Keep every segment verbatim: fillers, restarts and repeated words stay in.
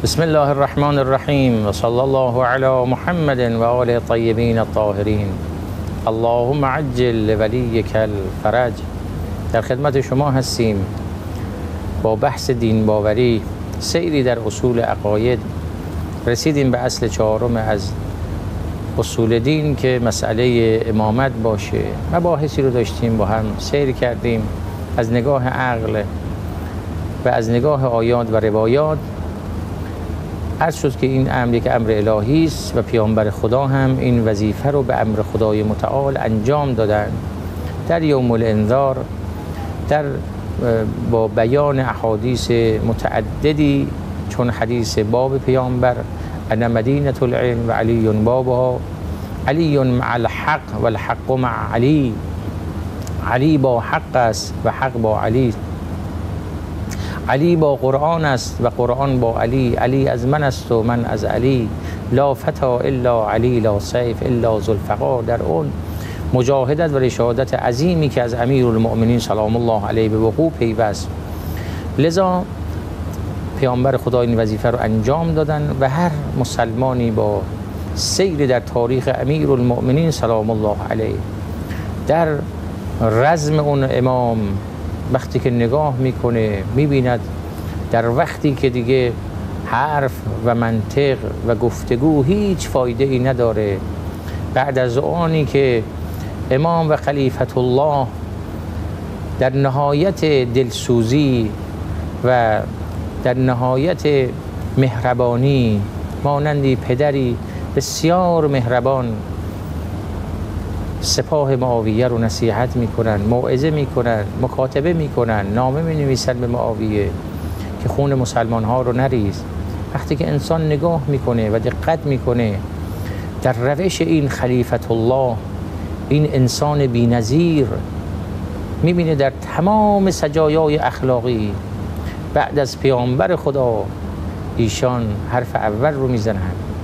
بسم الله الرحمن الرحیم و صلی الله علی محمد و آل الطیبین الطاهرین. اللهم عجل لولیک الفرج. در خدمت شما هستیم با بحث دین باوری، سیری در اصول عقاید. رسیدیم به اصل چهارم از اصول دین که مسئله امامت باشه. مباحثی رو داشتیم با هم سیر کردیم از نگاه عقل و از نگاه آیات و روایات. عرض شد که این امر یک امر الهی است و پیامبر خدا هم این وظیفه رو به امر خدای متعال انجام دادن. در یوم الانذار در با بیان احادیث متعددی، چون حدیث باب پیامبر انا مدینة العلم و علی بابها، علی مع الحق و الحق مع علی، علی با حق است و حق با علی، علی با قرآن است و قرآن با علی، علی از من است و من از علی، لا فتا الا علی، لا سیف الا ذوالفقار. در اون مجاهدت و رشادت عظیمی که از امیرالمؤمنین سلام الله علیه به وقوع پیوست. لذا پیامبر خدا این وظیفه رو انجام دادن و هر مسلمانی با سیر در تاریخ امیرالمؤمنین سلام الله علیه در رزم اون امام وقتی که نگاه میکنه میبیند در وقتی که دیگه حرف و منطق و گفتگو هیچ فایده ای نداره، بعد از آنی که امام و خلیفت الله در نهایت دلسوزی و در نهایت مهربانی مانندی پدری بسیار مهربان سپاه معاویه رو نصیحت میکنن، موعظه میکنن، مکاتبه میکنن، نامه مینویسن به معاویه که خون مسلمان ها رو نریز. وقتی که انسان نگاه میکنه و دقت میکنه در روش این خلیفت الله، این انسان بی‌نظیر، میبینه در تمام سجایای اخلاقی بعد از پیامبر خدا ایشان حرف اول رو میزنن.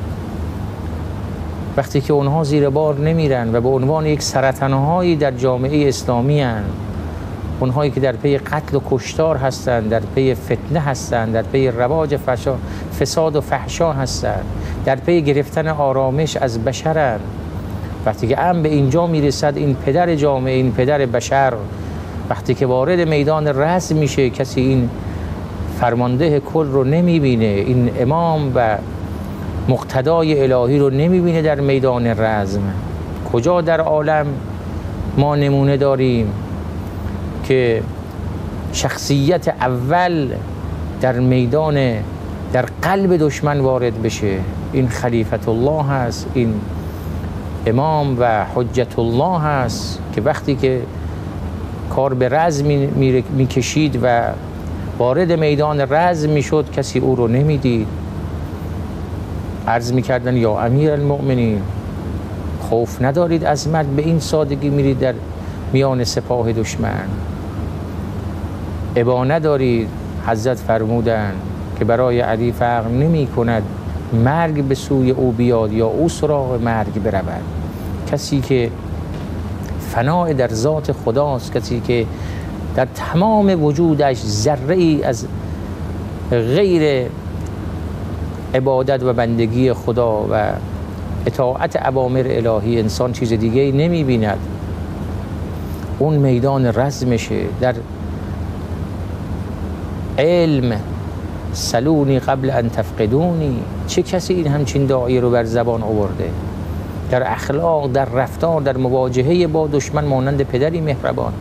وقتی که اونها زیر بار نمیرن و به عنوان یک سرطان‌هایی در جامعه اسلامی هستند، اونهایی که در پی قتل و کشتار هستند، در پی فتنه هستند، در پی رواج فشا، فساد و فحشا هستند، در پی گرفتن آرامش از بشرند. وقتی که امر به اینجا میرسد، این پدر جامعه، این پدر بشر وقتی که وارد میدان رزم میشه، کسی این فرمانده کل رو نمیبینه، این امام و مقتدای الهی رو نمیبینه در میدان رزم. کجا در عالم ما نمونه داریم که شخصیت اول در میدان در قلب دشمن وارد بشه؟ این خلیفت الله هست، این امام و حجت الله هست که وقتی که کار به رزم میکشید و وارد میدان رزم میشد کسی او رو نمیدید. عرض میکردن یا امیر المؤمنین، خوف ندارید از مرگ؟ به این سادگی میرید در میان سپاه دشمن؟ ابا ندارید؟ حضرت فرمودن که برای علی فرق نمی کند مرگ به سوی او بیاد یا او سراغ مرگ برود. کسی که فناء در ذات خداست، کسی که در تمام وجودش ذره ای از غیر عبادت و بندگی خدا و اطاعت اوامر الهی انسان چیز دیگه ای نمی بیند، اون میدان رزمشه. در علم سلونی قبل ان تفقدونی، چه کسی این همچین داعی رو بر زبان آورده؟ در اخلاق، در رفتار، در مواجهه با دشمن مانند پدری مهربان.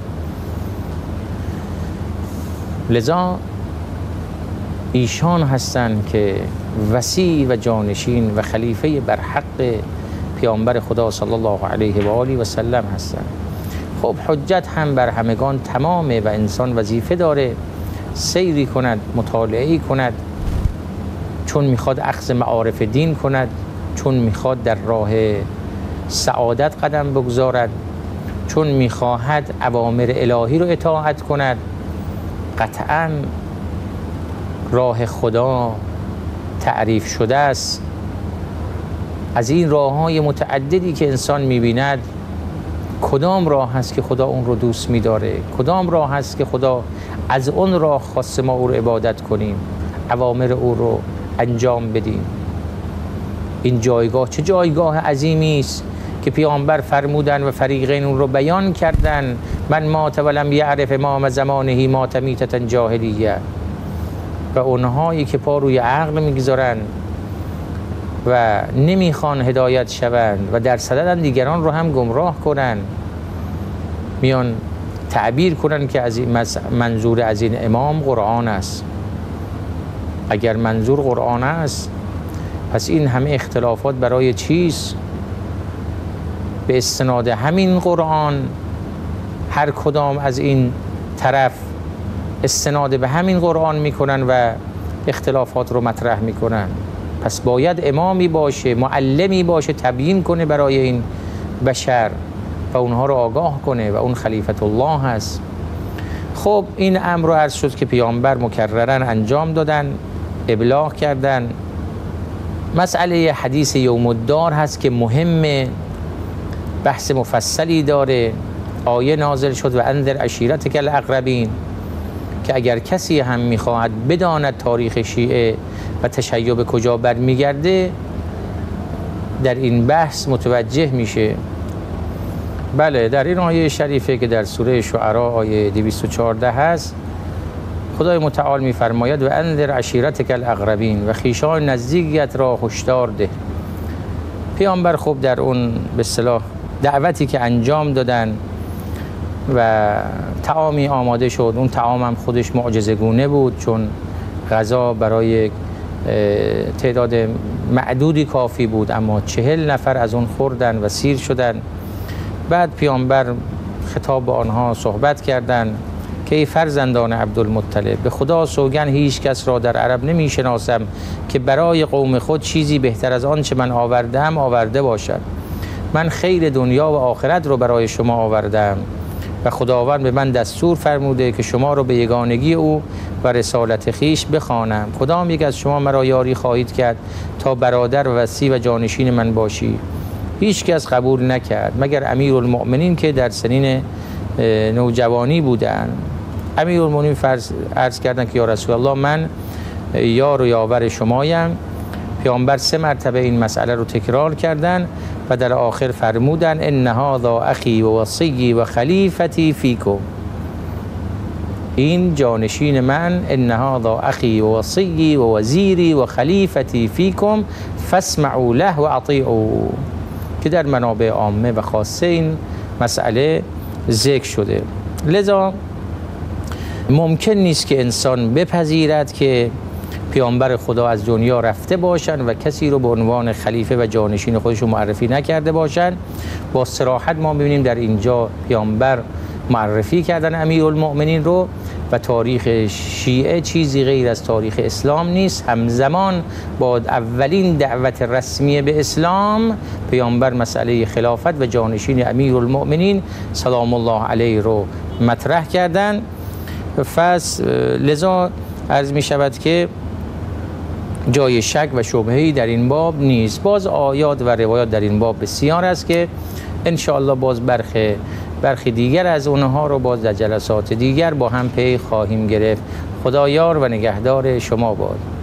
لذا ایشان هستند که وصی و جانشین و خلیفه برحق پیامبر خدا صلی الله علیه و آله و سلم هستند. خب حجت هم بر همگان تمامه و انسان وظیفه داره سیری کند، مطالعه کند، چون میخواد اخذ معارف دین کند، چون میخواد در راه سعادت قدم بگذارد، چون میخواهد اوامر الهی رو اطاعت کند. قطعاً راه خدا تعریف شده است. از این راه‌های متعددی که انسان می‌بیند، کدام راه هست که خدا اون رو دوست می‌داره؟ کدام راه هست که خدا از اون راه خواست ما او رو عبادت کنیم، اوامر او رو انجام بدیم. این جایگاه چه جایگاه عظیمی است که پیامبر فرمودن و فریقین اون رو بیان کردن: من مات ولم یعرف امام زمانه مات میتة جاهلیه. و اونهایی که پا روی عقل میگذارن و نمیخوان هدایت شوند و در صددن دیگران رو هم گمراه کنن، میان تعبیر کنن که از این منظور از این امام قرآن است. اگر منظور قرآن است پس این همه اختلافات برای چیست؟ به استناد همین قرآن هر کدام از این طرف استناد به همین قرآن میکنن و اختلافات رو مطرح میکنن. پس باید امامی باشه، معلمی باشه، تبیین کنه برای این بشر و اونها رو آگاه کنه و اون خلیفت الله هست. خب این امر رو عرض شد که پیامبر مکررن انجام دادن، ابلاغ کردن. مسئله حدیث یوم الدار هست که مهمه، بحث مفصلی داره. آیه نازل شد و انذر عشیرتک الاقربین، که اگر کسی هم میخواهد بداند تاریخ شیعه و تشیع به کجا برمیگرده در این بحث متوجه میشه. بله، در این آیه شریفه که در سوره شعراء آیه دویست و چهارده هست، خدای متعال میفرماید و انذر عشیرتک الاقربین، و خویشان نزدیکت را هشدار ده. پیامبر خب در اون به اصطلاح دعوتی که انجام دادن و طعامی آماده شد، اون طعام هم خودش معجزه‌گونه بود، چون غذا برای تعداد معدودی کافی بود، اما چهل نفر از اون خوردن و سیر شدن. بعد پیامبر خطاب به آنها صحبت کردند که ای فرزندان عبدالمطلب، به خدا سوگن هیچ کس را در عرب نمی شناسم که برای قوم خود چیزی بهتر از آن چه من آوردم آورده باشد. من خیر دنیا و آخرت رو برای شما آوردم و خداوند به من دستور فرموده که شما رو به یگانگی او و رسالت خیش بخوانم. کدام یک از شما مرا یاری خواهید کرد تا برادر و وصی و جانشین من باشی؟ هیچ کس قبول نکرد مگر امیرالمؤمنین که در سنین نوجوانی بودن. امیرالمؤمنین فرض عرض کردن که یا رسول الله، من یار و یاور شمایم. پیامبر سه مرتبه این مسئله رو تکرار کردن و در آخر فرمودن ان هذا اخی و وصی و خلیفتی فیکم، این جانشین من، ان هذا اخی و وصی و وزیری و خلیفتی فیکم فاسمعوا له و اطیعوا، که در منابع عامه و خاصه این مسئله ذکر شده. لذا ممکن نیست که انسان بپذیرد که پیامبر خدا از دنیا رفته باشند و کسی رو به عنوان خلیفه و جانشین خودشون معرفی نکرده باشند. با صراحت ما ببینیم در اینجا پیامبر معرفی کردن امیرالمؤمنین رو و تاریخ شیعه چیزی غیر از تاریخ اسلام نیست. همزمان با اولین دعوت رسمی به اسلام پیامبر مسئله خلافت و جانشین امیرالمؤمنین سلام الله علیه رو مطرح کردن. پس لذا عرض می شود که جای شک و شبهه‌ای در این باب نیست. باز آیات و روایات در این باب بسیار است که ان شاء الله باز برخی برخی دیگر از اونها رو باز در جلسات دیگر با هم پی خواهیم گرفت. خدا یار و نگهدار شما باد.